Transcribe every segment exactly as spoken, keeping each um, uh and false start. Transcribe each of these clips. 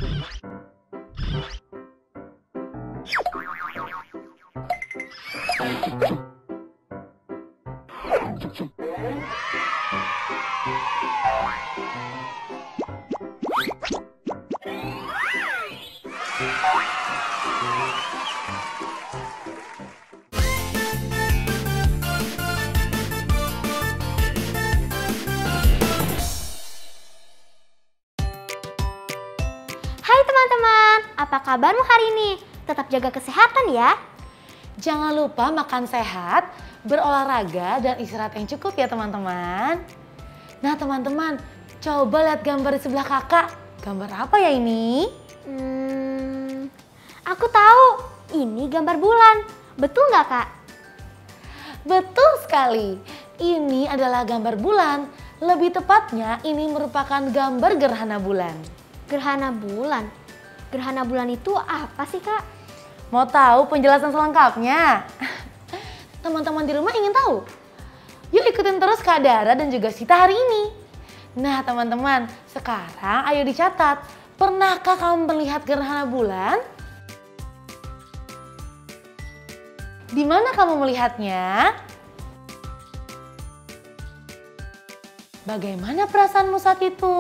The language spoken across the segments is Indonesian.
Hai teman-teman, apa kabarmu hari ini? Tetap jaga kesehatan ya. Jangan lupa makan sehat, berolahraga, dan istirahat yang cukup ya teman-teman. Nah teman-teman, coba lihat gambar di sebelah kakak. Gambar apa ya ini? Hmm, aku tahu, ini gambar bulan. Betul nggak kak? Betul sekali, ini adalah gambar bulan. Lebih tepatnya ini merupakan gambar gerhana bulan. Gerhana bulan? Gerhana bulan itu apa sih kak? Mau tahu penjelasan selengkapnya? Teman-teman di rumah ingin tahu? Yuk ikutin terus Kak Dara dan juga Sita hari ini. Nah teman-teman, sekarang ayo dicatat. Pernahkah kamu melihat gerhana bulan? Di mana kamu melihatnya? Bagaimana perasaanmu saat itu?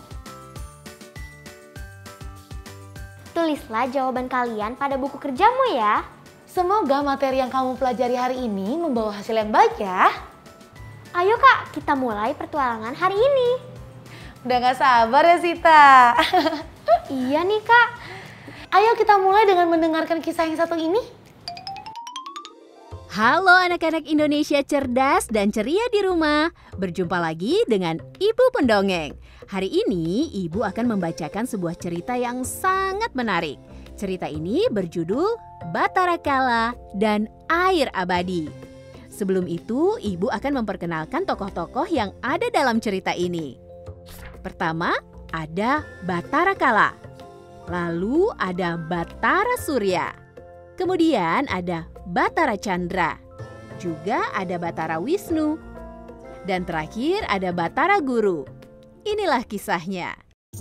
Tulislah jawaban kalian pada buku kerjamu ya. Semoga materi yang kamu pelajari hari ini membawa hasil yang baik ya. Ayo kak, kita mulai petualangan hari ini. Udah gak sabar ya Sita? Iya nih kak. Ayo kita mulai dengan mendengarkan kisah yang satu ini. Halo anak-anak Indonesia cerdas dan ceria di rumah. Berjumpa lagi dengan Ibu Pendongeng. Hari ini Ibu akan membacakan sebuah cerita yang sangat menarik. Cerita ini berjudul Batara Kala dan Air Abadi. Sebelum itu, Ibu akan memperkenalkan tokoh-tokoh yang ada dalam cerita ini. Pertama, ada Batara Kala. Lalu ada Batara Surya. Kemudian ada Batara Chandra. Juga ada Batara Wisnu. Dan terakhir ada Batara Guru. Inilah kisahnya.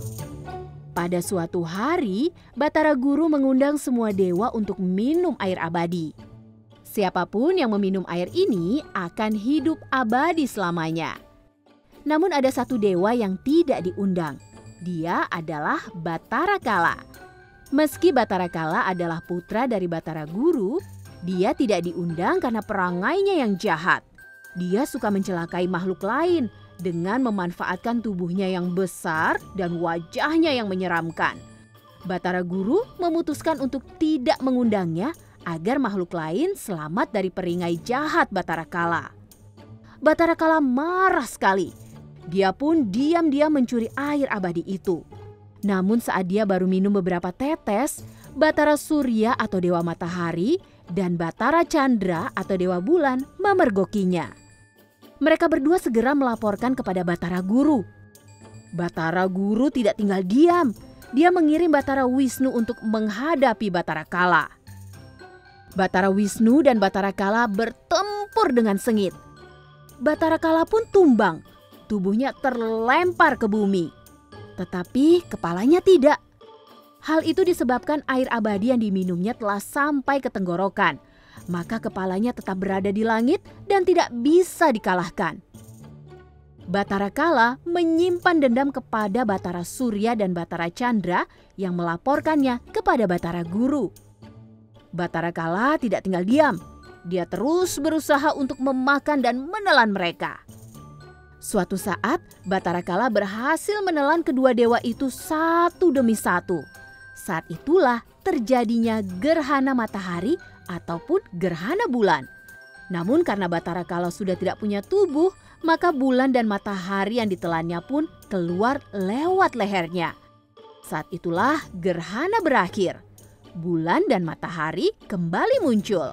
Pada suatu hari, Batara Guru mengundang semua dewa untuk minum air abadi. Siapapun yang meminum air ini akan hidup abadi selamanya. Namun ada satu dewa yang tidak diundang. Dia adalah Batara Kala. Meski Batara Kala adalah putra dari Batara Guru, dia tidak diundang karena perangainya yang jahat. Dia suka mencelakai makhluk lain dengan memanfaatkan tubuhnya yang besar dan wajahnya yang menyeramkan. Batara Guru memutuskan untuk tidak mengundangnya agar makhluk lain selamat dari peringai jahat Batara Kala. Batara Kala marah sekali. Dia pun diam-diam mencuri air abadi itu. Namun saat dia baru minum beberapa tetes, Batara Surya atau Dewa Matahari dan Batara Chandra atau Dewa Bulan memergokinya. Mereka berdua segera melaporkan kepada Batara Guru. Batara Guru tidak tinggal diam. Dia mengirim Batara Wisnu untuk menghadapi Batara Kala. Batara Wisnu dan Batara Kala bertempur dengan sengit. Batara Kala pun tumbang. Tubuhnya terlempar ke bumi. Tetapi kepalanya tidak. Hal itu disebabkan air abadi yang diminumnya telah sampai ke tenggorokan. Maka kepalanya tetap berada di langit dan tidak bisa dikalahkan. Batara Kala menyimpan dendam kepada Batara Surya dan Batara Chandra yang melaporkannya kepada Batara Guru. Batara Kala tidak tinggal diam. Dia terus berusaha untuk memakan dan menelan mereka. Suatu saat, Batara Kala berhasil menelan kedua dewa itu satu demi satu. Saat itulah terjadinya gerhana matahari ataupun gerhana bulan. Namun karena Batara Kala sudah tidak punya tubuh, maka bulan dan matahari yang ditelannya pun keluar lewat lehernya. Saat itulah gerhana berakhir. Bulan dan matahari kembali muncul.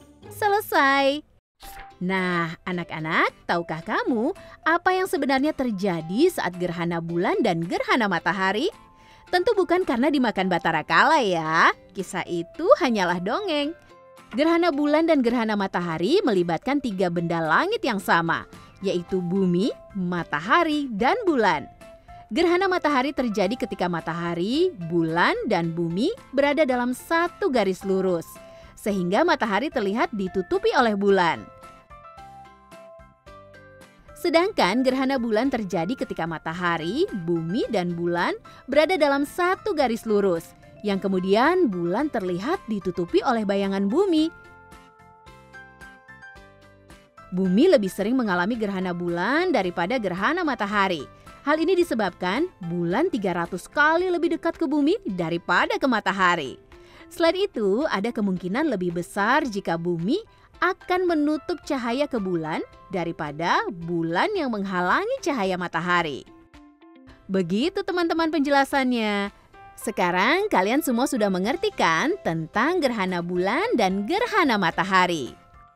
Selesai. Nah, anak-anak, tahukah kamu apa yang sebenarnya terjadi saat gerhana bulan dan gerhana matahari? Tentu bukan karena dimakan Batara Kala ya. Kisah itu hanyalah dongeng. Gerhana bulan dan gerhana matahari melibatkan tiga benda langit yang sama, yaitu bumi, matahari, dan bulan. Gerhana matahari terjadi ketika matahari, bulan, dan bumi berada dalam satu garis lurus, sehingga matahari terlihat ditutupi oleh bulan. Sedangkan gerhana bulan terjadi ketika matahari, bumi, dan bulan berada dalam satu garis lurus, yang kemudian bulan terlihat ditutupi oleh bayangan bumi. Bumi lebih sering mengalami gerhana bulan daripada gerhana matahari. Hal ini disebabkan bulan tiga ratus kali lebih dekat ke bumi daripada ke matahari. Selain itu, ada kemungkinan lebih besar jika bumi akan menutup cahaya ke bulan daripada bulan yang menghalangi cahaya matahari. Begitu teman-teman penjelasannya. Sekarang kalian semua sudah mengerti kan tentang gerhana bulan dan gerhana matahari?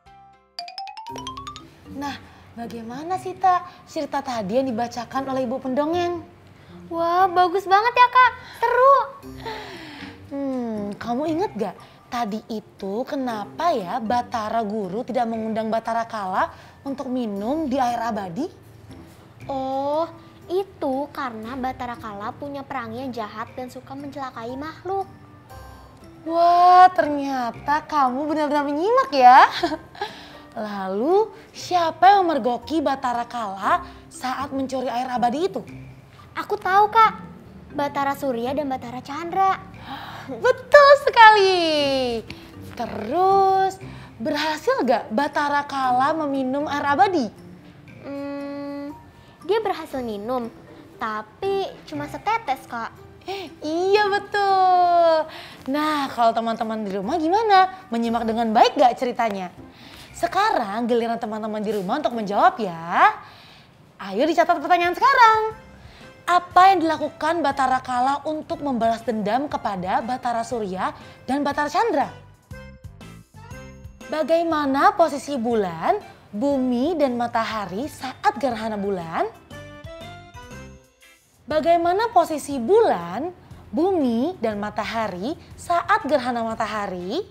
Nah, bagaimana sih Ta cerita tadi yang dibacakan oleh ibu pendongeng? Wah, bagus banget ya Kak, seru. Hmm, kamu inget gak tadi itu kenapa ya Batara Guru tidak mengundang Batara Kala untuk minum di air abadi? Oh, itu karena Batara Kala punya perangi yang jahat dan suka mencelakai makhluk. Wah, ternyata kamu benar-benar menyimak ya. Lalu siapa yang memergoki Batara Kala saat mencuri air abadi itu? Aku tahu Kak, Batara Surya dan Batara Chandra. Betul sekali. Terus berhasil gak Batara Kala meminum air abadi? Hmm, dia berhasil minum, tapi cuma setetes Kak. Eh, iya betul. Nah, kalau teman-teman di rumah gimana? Menyimak dengan baik gak ceritanya? Sekarang giliran teman-teman di rumah untuk menjawab ya. Ayo dicatat pertanyaan sekarang. Apa yang dilakukan Batara Kala untuk membalas dendam kepada Batara Surya dan Batara Chandra? Bagaimana posisi bulan, bumi, dan matahari saat gerhana bulan? Bagaimana posisi bulan, bumi, dan matahari saat gerhana matahari?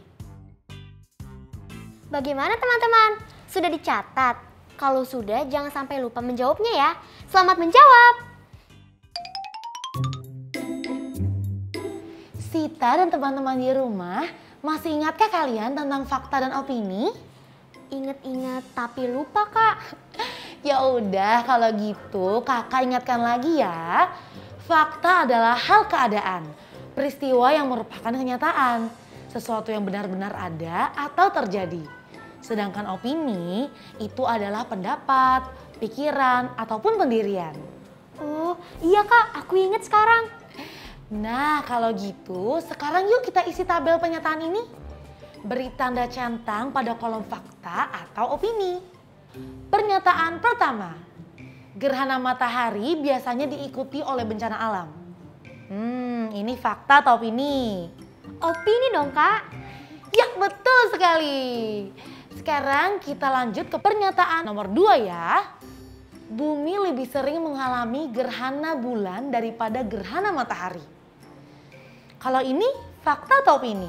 Bagaimana teman-teman? Sudah dicatat? Kalau sudah jangan sampai lupa menjawabnya ya. Selamat menjawab! Sita dan teman-teman di rumah, masih ingatkah kalian tentang fakta dan opini? Ingat-ingat tapi lupa Kak. Ya udah kalau gitu kakak ingatkan lagi ya. Fakta adalah hal keadaan, peristiwa yang merupakan kenyataan, sesuatu yang benar-benar ada atau terjadi. Sedangkan opini itu adalah pendapat, pikiran, ataupun pendirian. Oh iya Kak, aku ingat sekarang. Nah kalau gitu sekarang yuk kita isi tabel pernyataan ini. Beri tanda centang pada kolom fakta atau opini. Pernyataan pertama, gerhana matahari biasanya diikuti oleh bencana alam. Hmm, ini fakta atau opini? Opini dong Kak. Ya betul sekali. Sekarang kita lanjut ke pernyataan nomor dua ya. Bumi lebih sering mengalami gerhana bulan daripada gerhana matahari. Kalau ini fakta atau opini?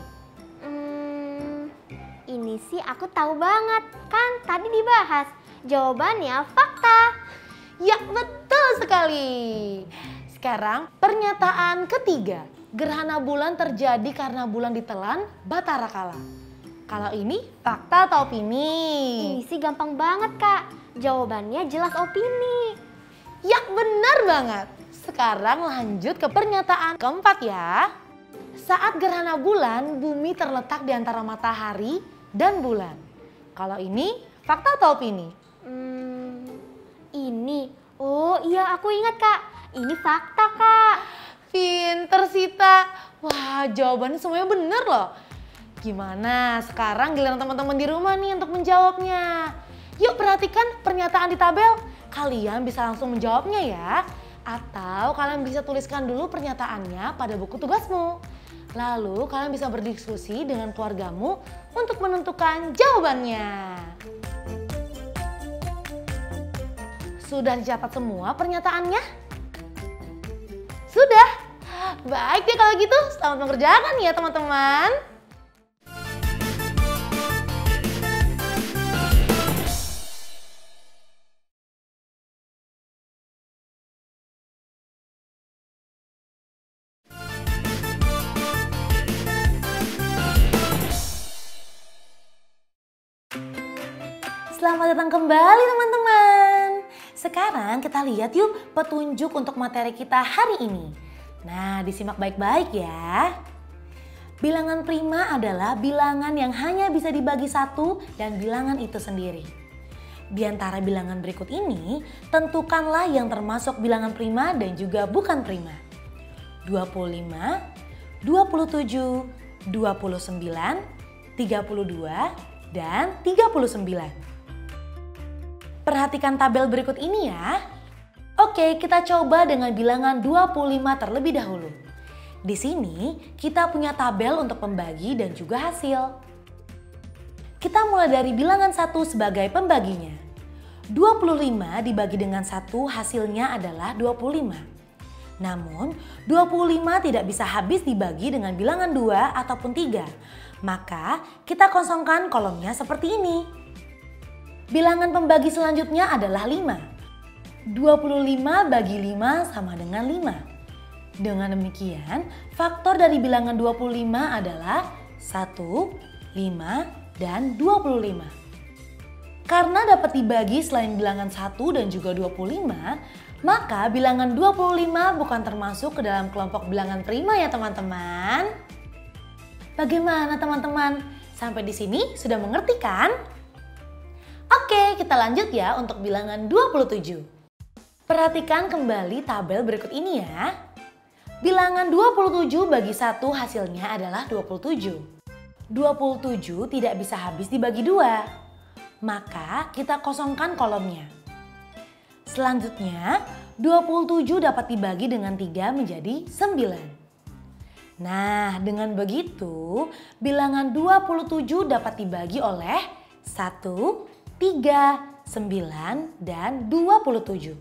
Hmm, ini sih aku tahu banget. Kan tadi dibahas. Jawabannya fakta. Ya betul sekali. Sekarang pernyataan ketiga. Gerhana bulan terjadi karena bulan ditelan Batara Kala. Kalau ini fakta atau opini? Ini sih gampang banget Kak. Jawabannya jelas opini. Ya benar banget. Sekarang lanjut ke pernyataan keempat ya. Saat gerhana bulan, bumi terletak di antara matahari dan bulan. Kalau ini fakta atau opini? Hmm, ini. Oh iya aku ingat Kak. Ini fakta Kak. Pinter Sita. Wah jawabannya semuanya bener loh. Gimana sekarang giliran teman-teman di rumah nih untuk menjawabnya. Yuk perhatikan pernyataan di tabel. Kalian bisa langsung menjawabnya ya. Atau kalian bisa tuliskan dulu pernyataannya pada buku tugasmu. Lalu kalian bisa berdiskusi dengan keluargamu untuk menentukan jawabannya. Sudah dicatat semua pernyataannya? Sudah? Baik deh kalau gitu, selamat mengerjakan ya teman-teman. Selamat datang kembali teman-teman. Sekarang kita lihat yuk petunjuk untuk materi kita hari ini. Nah, disimak baik-baik ya. Bilangan prima adalah bilangan yang hanya bisa dibagi satu dan bilangan itu sendiri. Di antara bilangan berikut ini, tentukanlah yang termasuk bilangan prima dan juga bukan prima. dua puluh lima, dua puluh tujuh, dua puluh sembilan, tiga puluh dua, dan tiga puluh sembilan. Perhatikan tabel berikut ini ya. Oke, kita coba dengan bilangan dua puluh lima terlebih dahulu. Di sini kita punya tabel untuk pembagi dan juga hasil. Kita mulai dari bilangan satu sebagai pembaginya. dua puluh lima dibagi dengan satu hasilnya adalah dua puluh lima. Namun dua puluh lima tidak bisa habis dibagi dengan bilangan dua ataupun tiga. Maka kita kosongkan kolomnya seperti ini. Bilangan pembagi selanjutnya adalah lima. dua puluh lima bagi lima sama dengan lima. Dengan demikian, faktor dari bilangan dua puluh lima adalah satu, lima, dan dua puluh lima. Karena dapat dibagi selain bilangan satu dan juga dua puluh lima, maka bilangan dua puluh lima bukan termasuk ke dalam kelompok bilangan prima ya teman-teman. Bagaimana teman-teman? Sampai di sini sudah mengerti kan? Oke, kita lanjut ya untuk bilangan dua puluh tujuh. Perhatikan kembali tabel berikut ini ya. Bilangan dua puluh tujuh bagi satu hasilnya adalah dua puluh tujuh. dua puluh tujuh tidak bisa habis dibagi dua. Maka kita kosongkan kolomnya. Selanjutnya, dua puluh tujuh dapat dibagi dengan tiga menjadi sembilan. Nah, dengan begitu bilangan dua puluh tujuh dapat dibagi oleh satu, tiga, sembilan, dan dua puluh tujuh.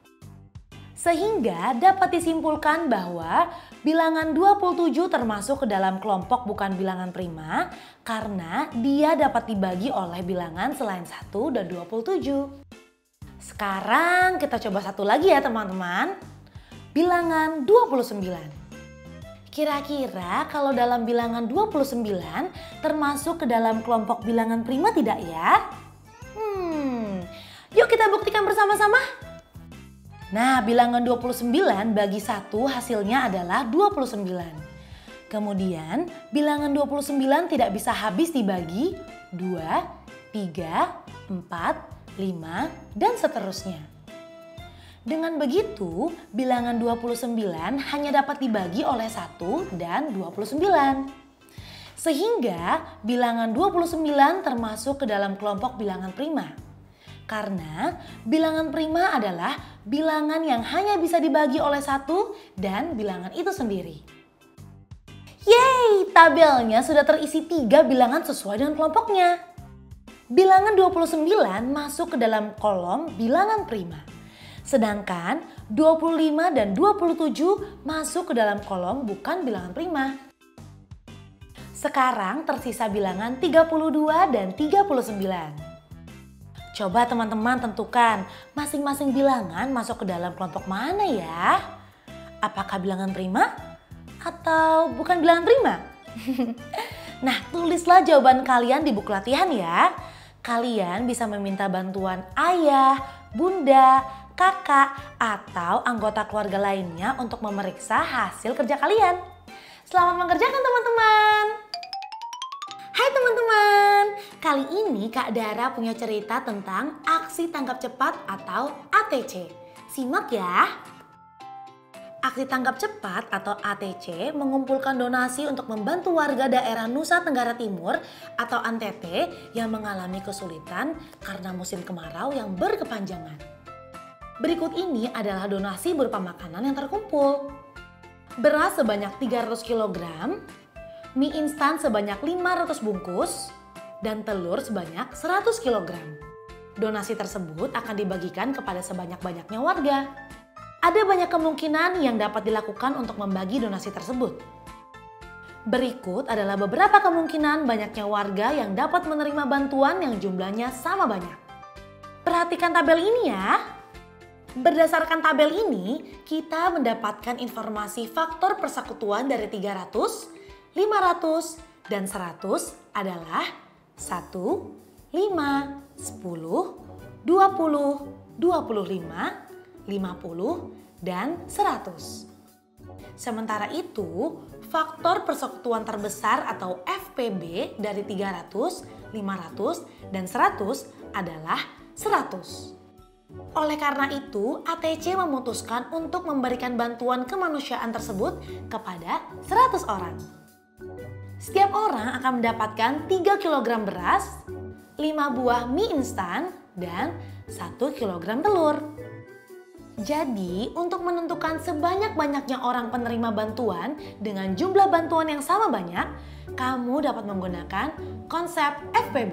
Sehingga dapat disimpulkan bahwa bilangan dua puluh tujuh termasuk ke dalam kelompok bukan bilangan prima karena dia dapat dibagi oleh bilangan selain satu dan dua puluh tujuh. Sekarang kita coba satu lagi ya teman-teman. Bilangan dua puluh sembilan. Kira-kira kalau dalam bilangan dua puluh sembilan termasuk ke dalam kelompok bilangan prima tidak ya? Hmm, yuk kita buktikan bersama-sama. Nah, bilangan dua puluh sembilan bagi satu hasilnya adalah dua puluh sembilan. Kemudian bilangan dua puluh sembilan tidak bisa habis dibagi dua, tiga, empat, lima, dan seterusnya. Dengan begitu, bilangan dua puluh sembilan hanya dapat dibagi oleh satu dan dua puluh sembilan. Sehingga bilangan dua puluh sembilan termasuk ke dalam kelompok bilangan prima. Karena bilangan prima adalah bilangan yang hanya bisa dibagi oleh satu dan bilangan itu sendiri. Yeay, tabelnya sudah terisi tiga bilangan sesuai dengan kelompoknya. Bilangan dua puluh sembilan masuk ke dalam kolom bilangan prima. Sedangkan dua puluh lima dan dua puluh tujuh masuk ke dalam kolom bukan bilangan prima. Sekarang tersisa bilangan tiga puluh dua dan tiga puluh sembilan. Coba teman-teman tentukan masing-masing bilangan masuk ke dalam kelompok mana ya? Apakah bilangan prima atau bukan bilangan prima? Nah, tulislah jawaban kalian di buku latihan ya. Kalian bisa meminta bantuan ayah, bunda, kakak, atau anggota keluarga lainnya untuk memeriksa hasil kerja kalian. Selamat mengerjakan teman-teman. Hai teman-teman, kali ini Kak Dara punya cerita tentang aksi tangkap cepat atau A T C. Simak ya. Aksi tangkap cepat atau A T C mengumpulkan donasi untuk membantu warga daerah Nusa Tenggara Timur atau N T T yang mengalami kesulitan karena musim kemarau yang berkepanjangan. Berikut ini adalah donasi berupa makanan yang terkumpul. Beras sebanyak tiga ratus kilogram, mie instan sebanyak lima ratus bungkus, dan telur sebanyak seratus kilogram. Donasi tersebut akan dibagikan kepada sebanyak-banyaknya warga. Ada banyak kemungkinan yang dapat dilakukan untuk membagi donasi tersebut. Berikut adalah beberapa kemungkinan banyaknya warga yang dapat menerima bantuan yang jumlahnya sama banyak. Perhatikan tabel ini ya. Berdasarkan tabel ini, kita mendapatkan informasi faktor persekutuan dari tiga ratus, lima ratus, dan seratus adalah satu, lima, sepuluh, dua puluh, dua puluh lima, lima puluh, dan seratus. Sementara itu, faktor persekutuan terbesar atau F P B dari tiga ratus, lima ratus, dan seratus adalah seratus. Oleh karena itu, A T C memutuskan untuk memberikan bantuan kemanusiaan tersebut kepada seratus orang. Setiap orang akan mendapatkan tiga kilogram beras, lima buah mie instan, dan satu kilogram telur. Jadi, untuk menentukan sebanyak-banyaknya orang penerima bantuan dengan jumlah bantuan yang sama banyak, kamu dapat menggunakan konsep F P B.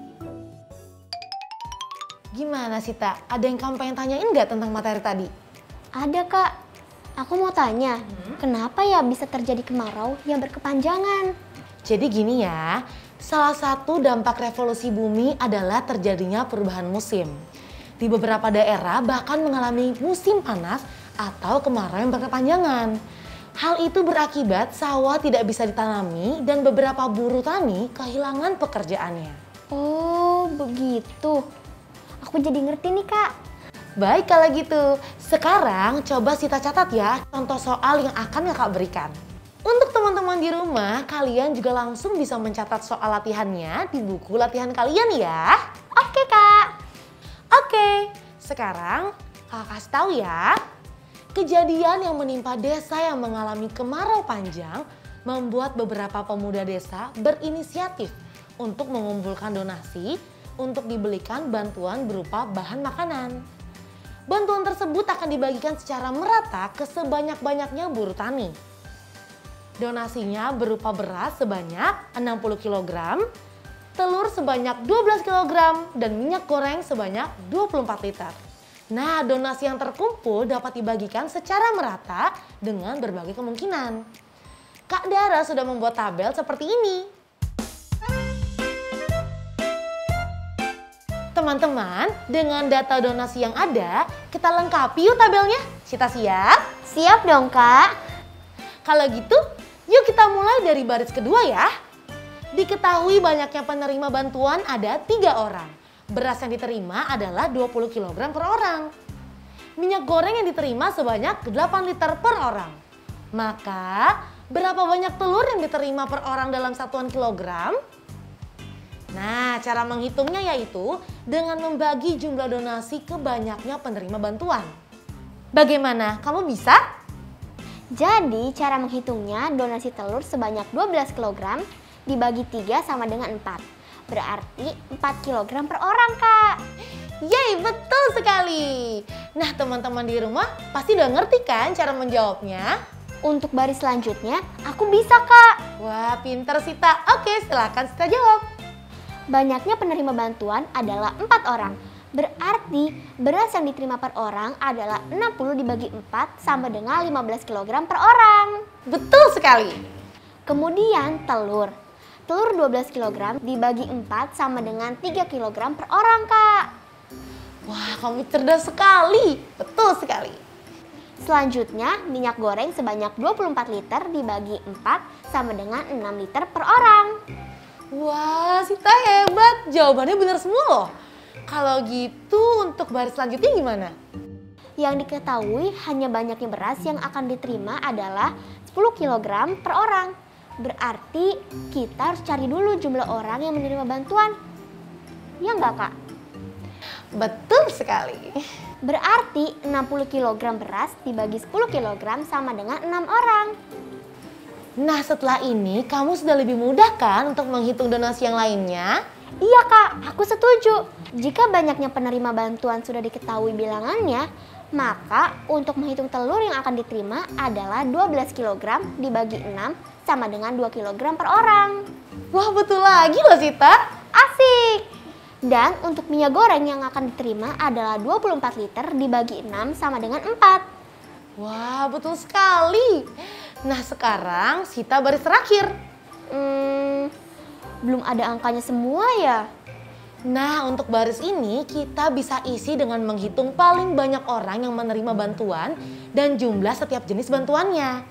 Gimana Sita? Ada yang kamu pengen tanyain nggak tentang materi tadi? Ada Kak, aku mau tanya, hmm? kenapa ya bisa terjadi kemarau yang berkepanjangan? Jadi gini ya, salah satu dampak revolusi bumi adalah terjadinya perubahan musim. Di beberapa daerah bahkan mengalami musim panas atau kemarau yang berkepanjangan. Hal itu berakibat sawah tidak bisa ditanami dan beberapa buruh tani kehilangan pekerjaannya. Oh, begitu. Aku jadi ngerti nih Kak. Baik kalau gitu, sekarang coba Sita catat ya contoh soal yang akan Kakak berikan. Untuk teman-teman di rumah, kalian juga langsung bisa mencatat soal latihannya di buku latihan kalian ya. Oke Kak. Oke, sekarang Kakak kasih tahu ya. Kejadian yang menimpa desa yang mengalami kemarau panjang membuat beberapa pemuda desa berinisiatif untuk mengumpulkan donasi untuk dibelikan bantuan berupa bahan makanan. Bantuan tersebut akan dibagikan secara merata ke sebanyak-banyaknya buruh tani. Donasinya berupa beras sebanyak enam puluh kilogram, telur sebanyak dua belas kilogram, dan minyak goreng sebanyak dua puluh empat liter. Nah, donasi yang terkumpul dapat dibagikan secara merata dengan berbagai kemungkinan. Kak Dara sudah membuat tabel seperti ini. Teman-teman, dengan data donasi yang ada, kita lengkapi yuk tabelnya. Sita siap? Siap dong Kak. Kalau gitu, yuk kita mulai dari baris kedua ya. Diketahui banyaknya penerima bantuan ada tiga orang. Beras yang diterima adalah dua puluh kilogram per orang. Minyak goreng yang diterima sebanyak delapan liter per orang. Maka, berapa banyak telur yang diterima per orang dalam satuan kilogram? Nah, cara menghitungnya yaitu dengan membagi jumlah donasi ke banyaknya penerima bantuan. Bagaimana? Kamu bisa? Jadi, cara menghitungnya donasi telur sebanyak dua belas kilogram dibagi tiga sama dengan empat. Berarti empat kilogram per orang, Kak. Yeay, betul sekali. Nah, teman-teman di rumah pasti udah ngerti kan cara menjawabnya? Untuk baris selanjutnya, aku bisa, Kak. Wah, pinter Sita. Oke, silakan Sita jawab. Banyaknya penerima bantuan adalah empat orang. Berarti beras yang diterima per orang adalah enam puluh dibagi empat sama dengan lima belas kilogram per orang. Betul sekali. Kemudian telur. Telur dua belas kilogram dibagi empat sama dengan tiga kilogram per orang, Kak. Wah, kamu cerdas sekali. Betul sekali. Selanjutnya, minyak goreng sebanyak dua puluh empat liter dibagi empat sama dengan enam liter per orang. Wah, Sita hebat. Jawabannya benar semua loh. Kalau gitu untuk baris selanjutnya gimana? Yang diketahui hanya banyaknya beras yang akan diterima adalah sepuluh kilogram per orang. Berarti kita harus cari dulu jumlah orang yang menerima bantuan. Ya enggak, Kak? Betul sekali. Berarti enam puluh kilogram beras dibagi sepuluh kilogram sama dengan enam orang. Nah, setelah ini kamu sudah lebih mudah kan untuk menghitung donasi yang lainnya? Iya, Kak, aku setuju. Jika banyaknya penerima bantuan sudah diketahui bilangannya, maka untuk menghitung telur yang akan diterima adalah dua belas kilogram dibagi enam sama dengan dua kilogram per orang. Wah, betul lagi loh Sita. Asik! Dan untuk minyak goreng yang akan diterima adalah dua puluh empat liter dibagi enam sama dengan empat. Wah, betul sekali. Nah, sekarang Sita baris terakhir. Hmm, belum ada angkanya semua ya? Nah, untuk baris ini kita bisa isi dengan menghitung paling banyak orang yang menerima bantuan dan jumlah setiap jenis bantuannya.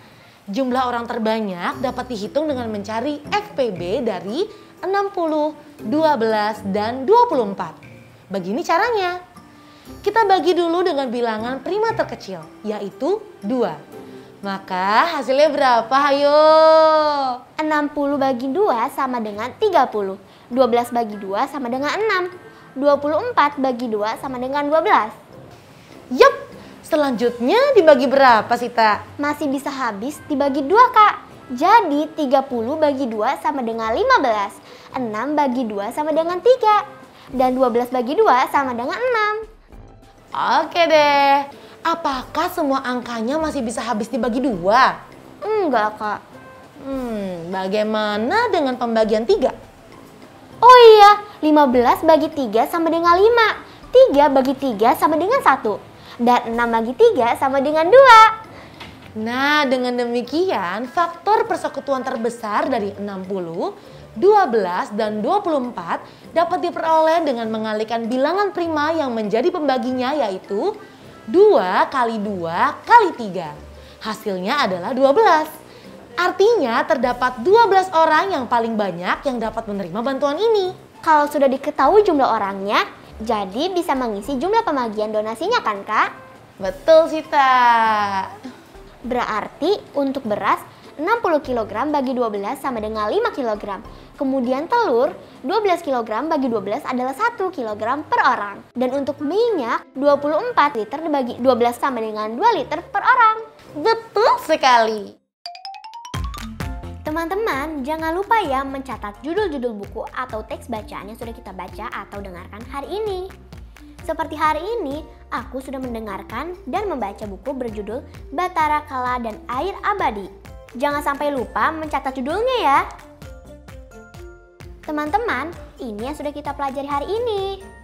Jumlah orang terbanyak dapat dihitung dengan mencari F P B dari enam puluh, dua belas, dan dua puluh empat. Begini caranya. Kita bagi dulu dengan bilangan prima terkecil, yaitu dua. Maka hasilnya berapa? Ayo. enam puluh bagi dua sama dengan tiga puluh. dua belas bagi dua sama dengan enam. dua puluh empat bagi dua sama dengan dua belas. Yup. Selanjutnya dibagi berapa sih, Tak? Masih bisa habis dibagi dua, Kak. Jadi tiga puluh bagi dua sama dengan lima belas. enam bagi dua sama dengan tiga. Dan dua belas bagi dua sama dengan enam. Oke deh. Apakah semua angkanya masih bisa habis dibagi dua? Enggak, Kak. Hmm, bagaimana dengan pembagian tiga? Oh iya, lima belas bagi tiga sama dengan lima. tiga bagi tiga sama dengan satu. Dan enam bagi tiga sama dengan dua. Nah, dengan demikian faktor persekutuan terbesar dari enam puluh, dua belas, dan dua puluh empat dapat diperoleh dengan mengalihkan bilangan prima yang menjadi pembaginya, yaitu dua kali dua kali tiga. Hasilnya adalah dua belas. Artinya terdapat dua belas orang yang paling banyak yang dapat menerima bantuan ini. Kalau sudah diketahui jumlah orangnya, jadi bisa mengisi jumlah pembagian donasinya kan, Kak? Betul sih, Tak. Berarti untuk beras enam puluh kilogram bagi dua belas sama dengan lima kilogram. Kemudian telur dua belas kilogram bagi dua belas adalah satu kilogram per orang. Dan untuk minyak dua puluh empat liter dibagi dua belas sama dengan dua liter per orang. Betul sekali. Teman-teman, jangan lupa ya mencatat judul-judul buku atau teks bacaan yang sudah kita baca atau dengarkan hari ini. Seperti hari ini, aku sudah mendengarkan dan membaca buku berjudul Batara Kala dan Air Abadi. Jangan sampai lupa mencatat judulnya ya. Teman-teman, ini yang sudah kita pelajari hari ini.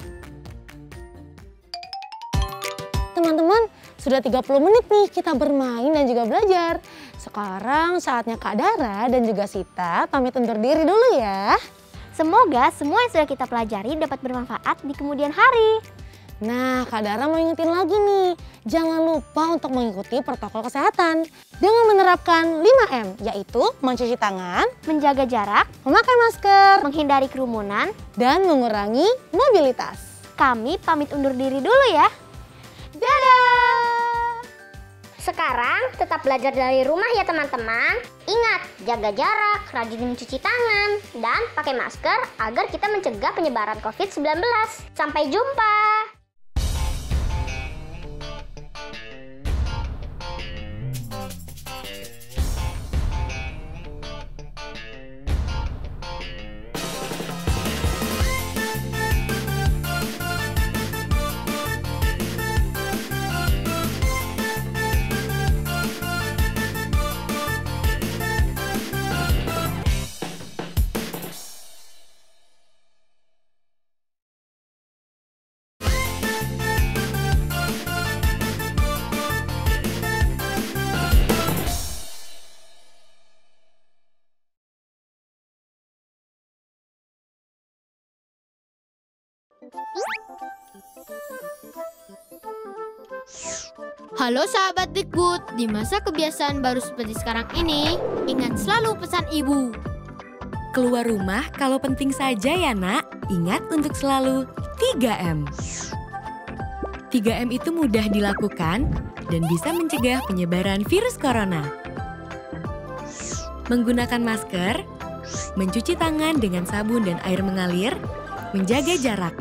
Teman-teman, sudah tiga puluh menit nih kita bermain dan juga belajar. Sekarang saatnya Kak Dara dan juga Sita pamit undur diri dulu ya. Semoga semua yang sudah kita pelajari dapat bermanfaat di kemudian hari. Nah, Kak Dara mau ingetin lagi nih, jangan lupa untuk mengikuti protokol kesehatan dengan menerapkan lima M, yaitu mencuci tangan, Menjaga jarak, memakai masker, menghindari kerumunan. dan mengurangi mobilitas. Kami pamit undur diri dulu ya. Dadah! Sekarang tetap belajar dari rumah ya teman-teman. Ingat, jaga jarak, rajin mencuci tangan, dan pakai masker agar kita mencegah penyebaran covid sembilan belas. Sampai jumpa! Halo sahabat Dikbud, di masa kebiasaan baru seperti sekarang ini, ingat selalu pesan ibu. Keluar rumah kalau penting saja ya nak, ingat untuk selalu tiga M. tiga M itu mudah dilakukan dan bisa mencegah penyebaran virus corona. Menggunakan masker, mencuci tangan dengan sabun dan air mengalir, menjaga jarak.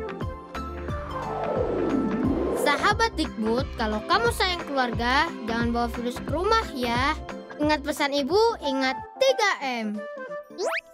Sahabat Dikbud, kalau kamu sayang keluarga, jangan bawa virus ke rumah ya. Ingat pesan ibu, ingat tiga M.